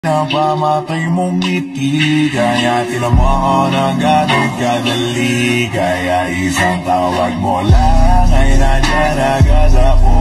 Napamatay mong ngiti, kaya tinamaan ang ganun kadali. Kaya isang tawag mo lang ay nandiyan agad ako.